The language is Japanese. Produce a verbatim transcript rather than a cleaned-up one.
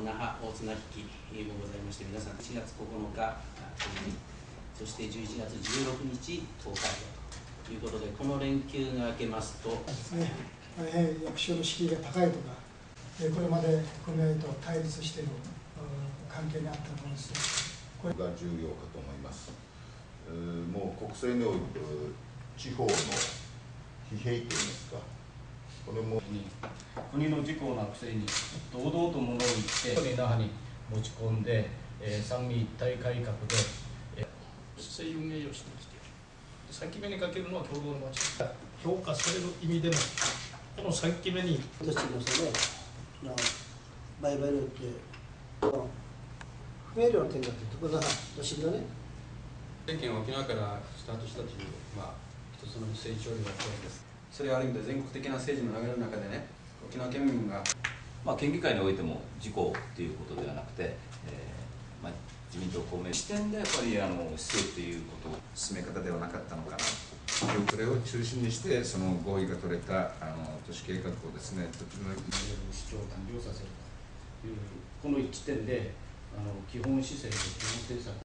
那覇大綱引きもございまして、皆さんしちがつここのか、そしてじゅういちがつじゅうろくにち投開票ということで、この連休が明けますとですね、大変役所の敷居が高いとか、これまで組合と対立している関係にあったものですね。 これが重要かと思います。もう国政において地方の疲弊といいますか、これも国の事項なくせに堂々と物を言って那覇に持ち込んで、えー、三位一体改革で、えー、市政運営をしてきて、さんきめにかけるのは共同の町評価される意味でも、このさんきめに私もそれ売買量って不明瞭な点があってところが都心のね政権は沖縄からスタートしたという、まあ、一つの成長ではあったわけです。それはある意味で全国的な政治の流れの中でね、沖縄県民が、 まあ、県議会においても自公ということではなくて、えーまあ、自民党公明視点でやっぱりあの必要ということを進め方ではなかったのかなという、これを中心にしてその合意が取れたあの都市計画をですね、とても市長を誕生させるというこの一点であの基本姿勢と基本政策